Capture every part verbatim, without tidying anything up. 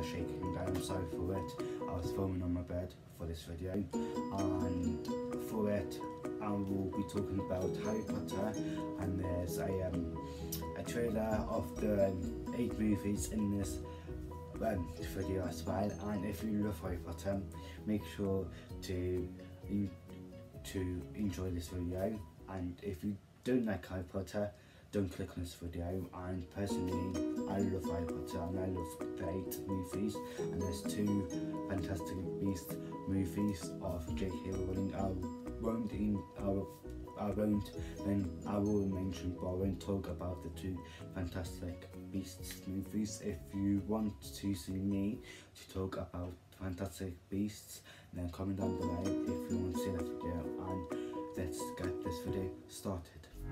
hair shaking, and I'm sorry for it. I was filming on my bed for this video, and for it I will be talking about Harry Potter, and there's a, um, a trailer of the um, eight movies in this um, video as well. And if you love Harry Potter, make sure to, to enjoy this video, and if you don't like Harry Potter, don't click on this video. And personally, I love Harry Potter and I love the eight movies, and there's two Fantastic Beasts movies of J K Rowling. I won't in, I, I won't then I will mention, but I won't talk about the two Fantastic Beasts movies. If you want to see me to talk about Fantastic Beasts, then comment down below if you want to see that video, and let's get this video started.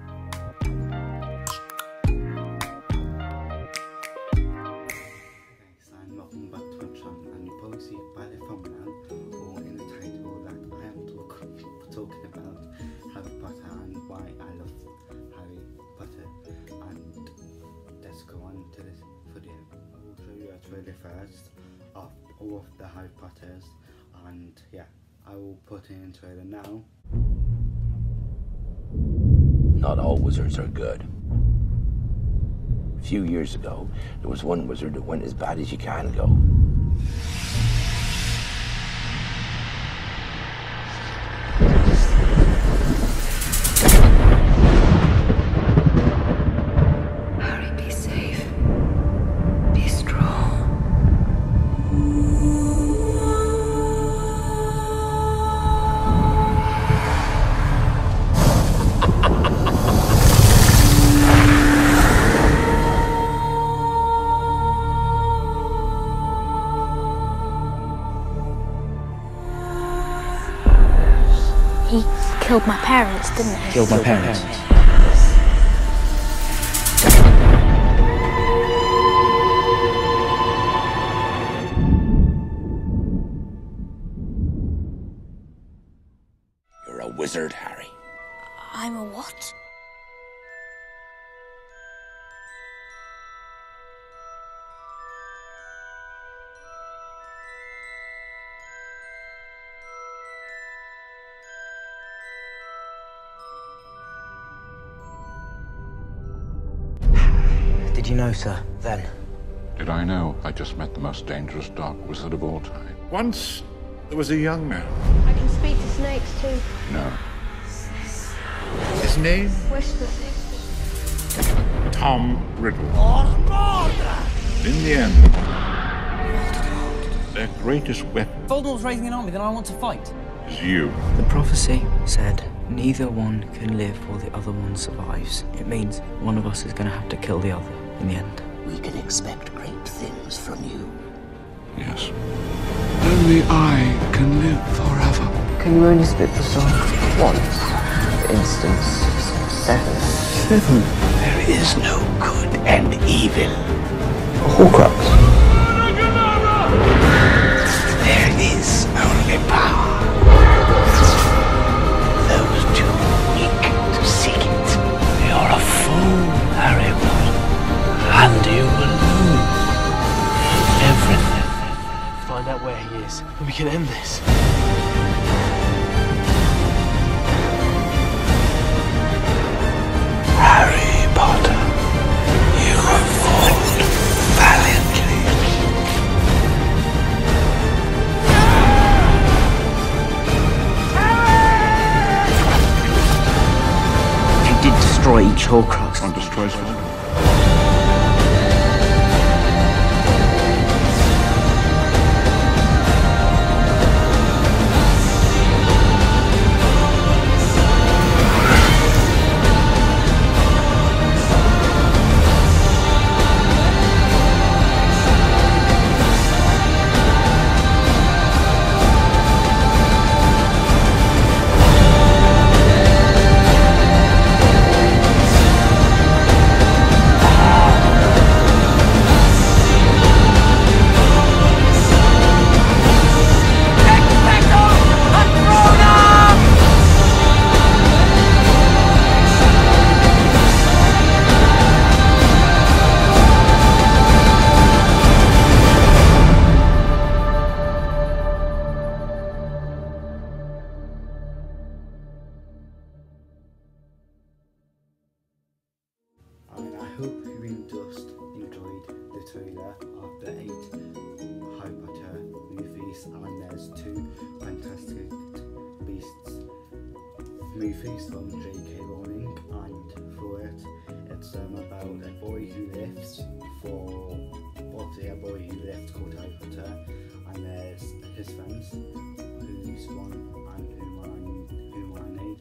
Welcome back to my channel, and you probably see by the thumbnail or in the title that I am talk, talking about Harry Potter and why I love Harry Potter. And let's go on to this video. I will show you a trailer first of all of the Harry Potters, and yeah, I will put in a trailer now. Not all wizards are good. A few years ago, there was one wizard that went as bad as you can go. Harry, be safe. Be strong. He killed my parents, didn't he? Killed my parents. You're a wizard, Harry. I'm a what? Did you know, sir, then? Did I know? I just met the most dangerous dark wizard of all time. Once there was a young man. I can speak to snakes too. No. His name? Whisper. Tom Riddle. In the end, their greatest weapon Voldemort's raising an army, then I want to fight. is you. The prophecy said neither one can live while the other one survives. It means one of us is going to have to kill the other in the end. We can expect great things from you. Yes. Only I can live forever. Can you only spit the song once? For instance, seven. Seven? There is no good and evil. A Horcrux. There is only power. Those too weak to seek it. You're a fool, Harry Potter, and you will lose everything. Find out where he is, and we can end this. Harry Potter, you have fought valiantly. If you did destroy each Horcrux, One destroys Voldemort. trailer of the eight Harry Potter movies, and there's two Fantastic Beasts movies from J K Rowling, and for it, it's um, about a boy who lives for, obviously a boy who lives called Harry Potter, and there's his friends, who's one and whom I, whom I know.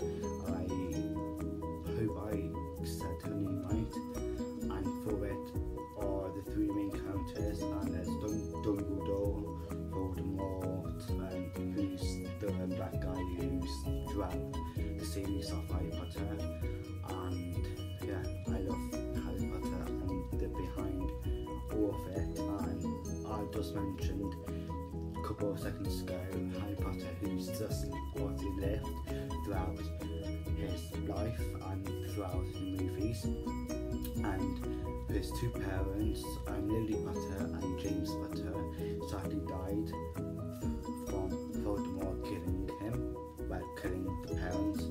I hope I said her name right, and for it are the three main characters, and there's Dum- Dumbledore, Voldemort, and who's the um, black guy who's throughout the series of Harry Potter, and yeah, I love Harry Potter and the behind all of it. And I just mentioned a couple of seconds ago Harry Potter, who's just what he lived throughout his life and throughout the movies, and his two parents, um, Lily Potter and James Potter, sadly died from Voldemort killing him, well, killing the parents,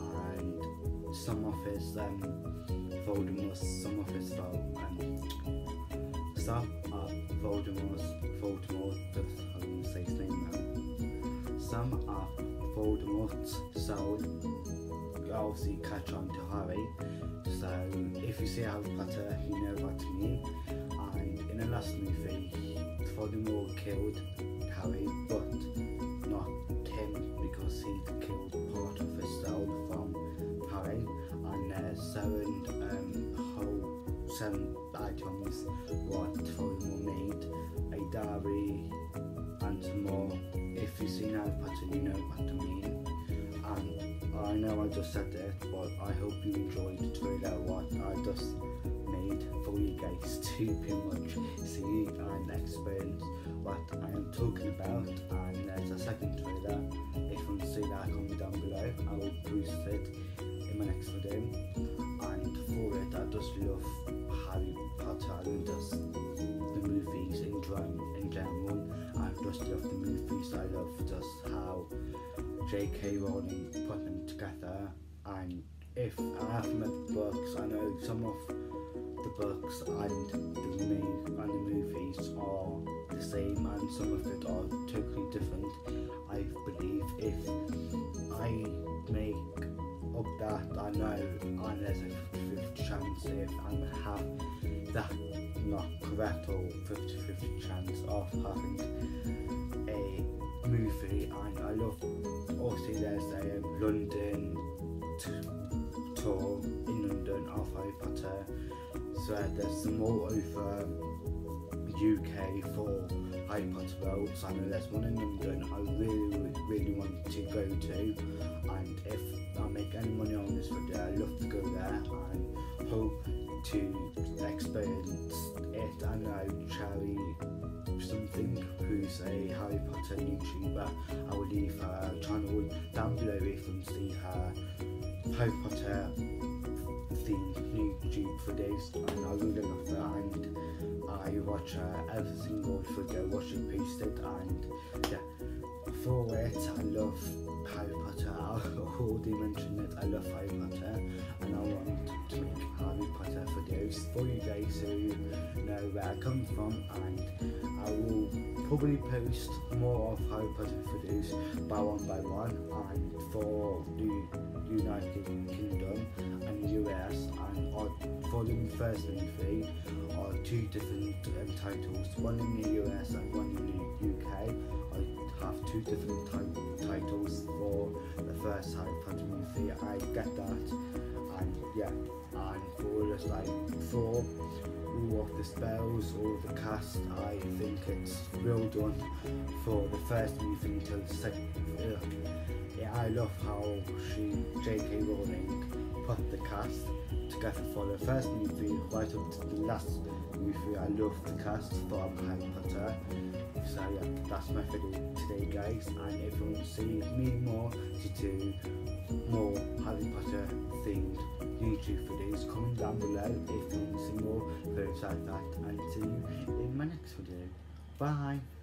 and some of his um, Voldemort's, some of his um, some of Voldemort's, Voldemort, I won't say his name now, some of Voldemort's soul obviously catch on to Harry, so if you see Harry Potter, you know what I mean. And in the last movie, Voldemort killed Harry, but not him, because he killed part of his soul from Harry, and there's seven um, whole seven items what Voldemort made, a diary and some more. If you've seen Harry Potter, you know what I mean. And I know I just said it, but I hope you enjoyed the trailer what I just made for you guys to pretty much see and experience what I am talking about. And there's a second trailer. If you want to see that, comment down below. I will post it in my next video. And for it, I just love Harry Potter and just the movies in, in general. I just love the movies. I love just how J K Rowling put them together, and if I have read the books, I know some of the books and the, main, and the movies are the same, and some of it are totally different. I believe if I make up that, I know, and there's a fifty fifty chance if I have that not correct, or fifty fifty chance of having a movie. And I love, obviously there's a um, London t- tour in London of Harry Potter, so there's some more over U K for Harry Potter Worlds. I know there's one in London I really really want to go to, and if I make any money on this video, I'd love to go there and hope to experience it. I know Cherry something, who's a Harry Potter YouTuber, I will leave her channel down below if you can see her Harry Potter themed YouTube videos, and I really love her, and I watch her every single video what she posted. And yeah, for it, I love Harry Potter. I already mentioned it, I love Harry Potter, and I want to make Harry Potter videos for you guys who know where I come from, and I will probably post more of Harry Potter videos by one by one, and for the United Kingdom and U S, and or for the first movie are two different um, titles, one in the U S and one in the U K. I have two different t- titles for the first Harry Potter movie. I get that, and yeah, and for just like for all of the spells, all of the cast, I think it's well done for the first movie until the second. Uh, yeah, I love how she, J K Rowling, put the cast together for the first movie right up to the last movie. I love the cast from Harry Potter. So yeah, that's my video today, guys, and if you want to see me more to do more Harry Potter themed YouTube videos, comment down below if you want to see more videos like that, and see you in my next video. Bye!